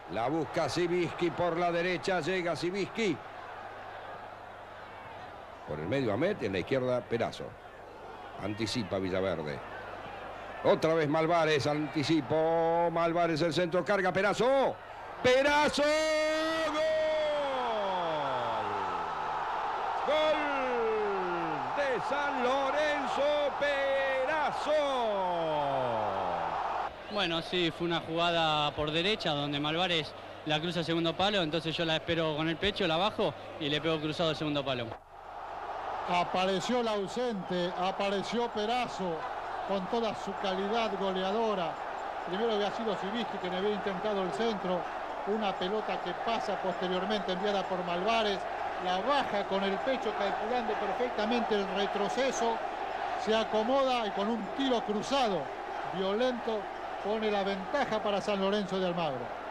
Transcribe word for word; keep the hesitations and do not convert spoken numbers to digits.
La busca Sibisky por la derecha. Llega Sibisky. Por el medio Ahmed, en la izquierda Perazo. Anticipa Villaverde. Otra vez Malvarez, anticipo. Malvarez el centro, carga Perazo. ¡Perazo! ¡Gol! ¡Gol de San Lorenzo! ¡Perazo! Bueno, sí, fue una jugada por derecha donde Malvarez la cruza al segundo palo, entonces yo la espero con el pecho, la bajo y le pego cruzado al segundo palo. Apareció el ausente, apareció Perazo con toda su calidad goleadora. Primero había sido Sibisky quien había intentado el centro, una pelota que pasa posteriormente enviada por Malvarez, la baja con el pecho calculando perfectamente el retroceso, se acomoda y con un tiro cruzado violento pone la ventaja para San Lorenzo de Almagro.